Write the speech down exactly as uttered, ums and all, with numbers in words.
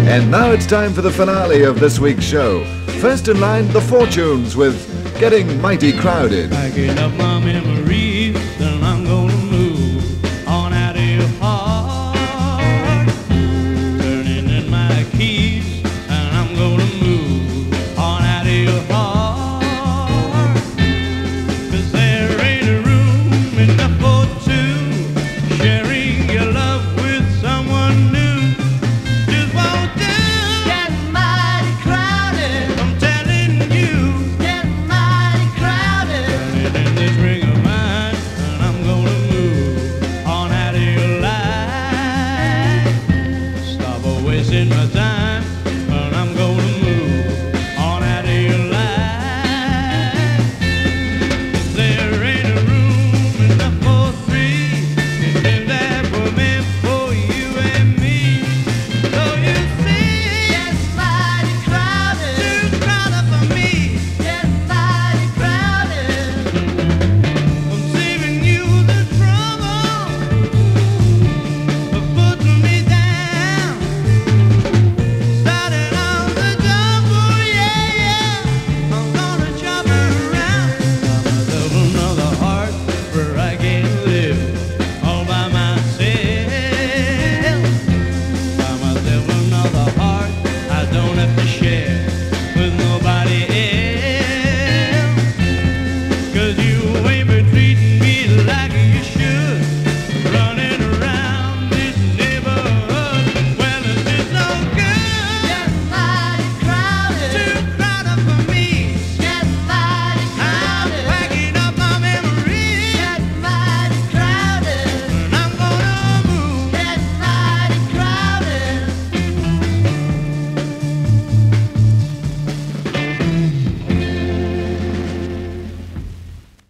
And now it's time for the finale of this week's show. First in line, the Fortunes with Getting Mighty Crowded. Packing up my memories, then I'm gonna